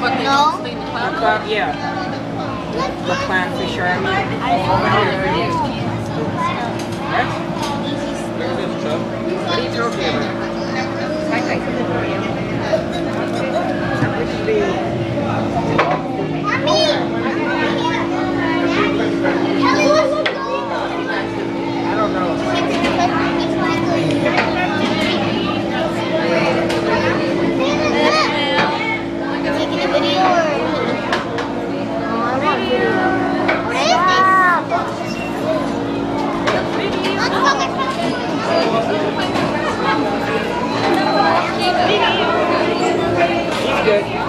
But they No. don't stay in the cloud. Clown, yeah. The clownfish are What? Look at this, Chuck. What are you talking about? Mommy! Kelly, what's going on? I don't know. Taking a video or? No, I want video. What is this? Let's go get He's good.